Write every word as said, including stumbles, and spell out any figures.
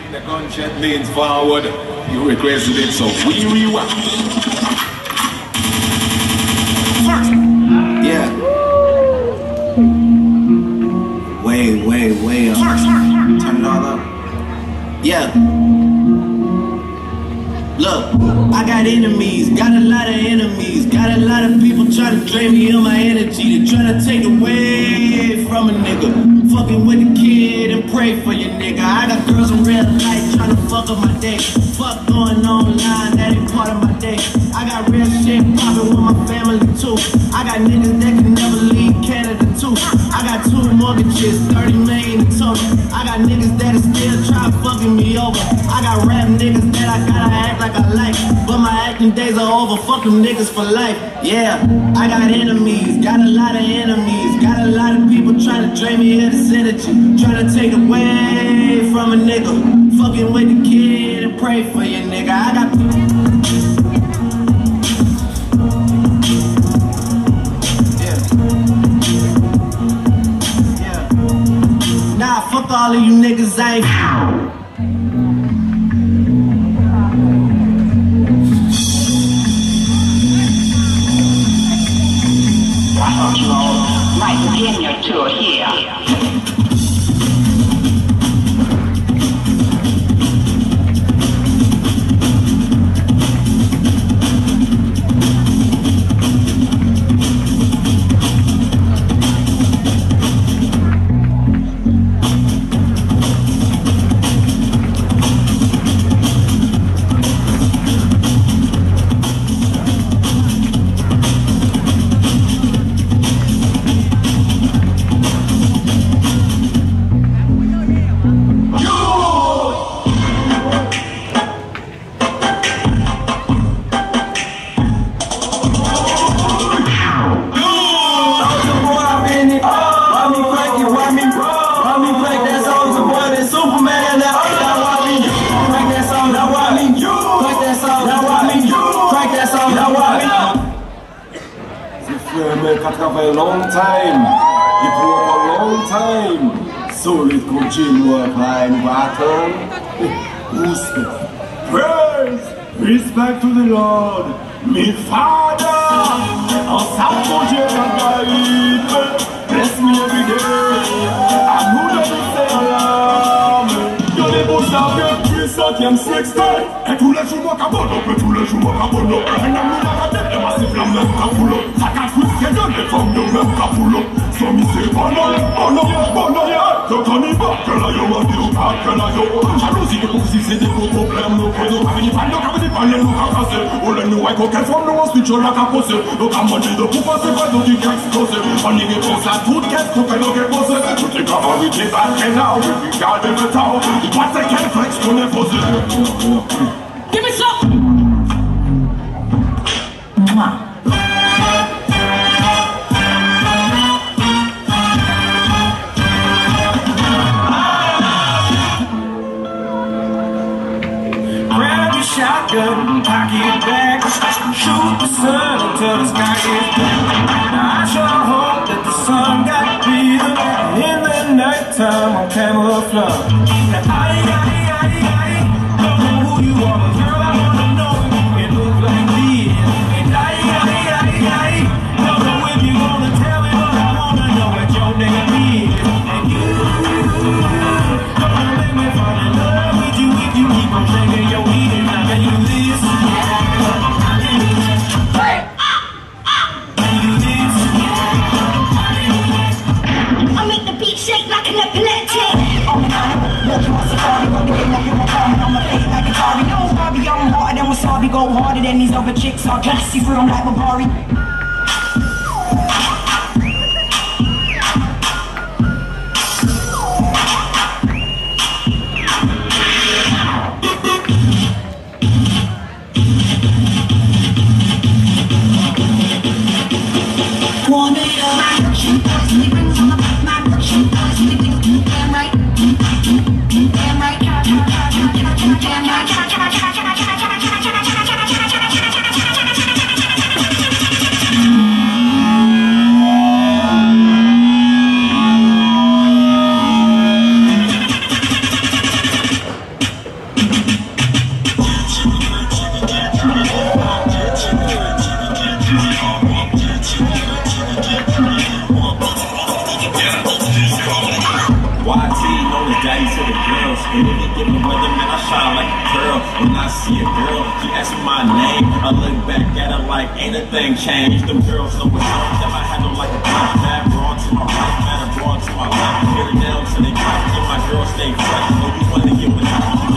The gunshot leans forward. You requested it, so we rewind. Yeah. Way, way, way up. Turn it all up. Yeah. Look, I got enemies, got a lot of enemies, got a lot of people trying to drain me of my energy. They're trying to take away from a nigga. Fucking with the kid and pray for your nigga. I got girls in red light trying to fuck up my day. Fuck going online, that ain't part of my day. I got real shit poppin' with my family too. I got niggas that can never leave Canada too. I got two mortgages, thirty million in total. I got niggas that still try fucking me over. I got rap niggas that I gotta act like I like, but my acting days are over. Fuck them niggas for life. Yeah, I got enemies, got a lot of enemies, got a lot of people trying to drain me of this energy, trying to take away from a nigga. Fucking with the kid and pray for your nigga. I got fuck all of you niggas, I ain't might begin your tour here. A long time, it took a long time, so it continue applying battle. Respect, praise, respect to the Lord, me Father, en s'approcher à Gaïd, bless me every day, I know that it's a alarm. Yo les beaux saviez, puissantième sextet, et tous les jours moi qu'abonne, et tous les jours moi qu'abonne, et n'a mis la tête, et massif la même qu'apoulot, ça casse tout ce que les femmes de même qu'apoulot, so mi se banal, banal, banal, yo t'en y va, que là yo m'a dit ou pas, que là yo, jalousie que pour si c'est des gros problèmes, nous prenons pas venir pas, nous qu'à venir pas, nous qu'à casser, ou les nous avec aucune forme, nous ensuite yo la qu'à poser, nous qu'à manger de pour passer, pas de du qu'à exploser, on y réponse à toute caisse, qu'on fait nous qu'à poser, tout est qu'à vérité, pas qu'à now, we got the metal, pas de qu'à flex, qu'on est posé. Give me some! Mwah. Shotgun, pack it back, shoot the sun until the sky is black. Now I sure hope that the sun got better in the nighttime on camouflage. Now I, I, I, I don't know who you are, but girl I wanna know it looks like this. And I, I, I, I don't know if you gonna tell me, but I wanna know what your name is. And you gonna make me fall in love with you if you keep on shaking your head. Can you do this? Can you do this? I make the beat shake like an epileptic. Oh my God, look, you want safari, go get it, you want Barbie, I'ma play it like a Barbie. No Barbie, I'm harder than wasabi, go harder than these other chicks. Are classy for them like Barbari. Y T, known as daddy to the girls. In any given weather, man, I shine like a girl. When I see a girl, she asks me my name. I look back at her like ain't a thing changed. Them girls know what's up, that I handle like a black bad brawn to my right, man, a brawn to my left. Here down to the right, and my girls stay fresh. So you wanna get with her.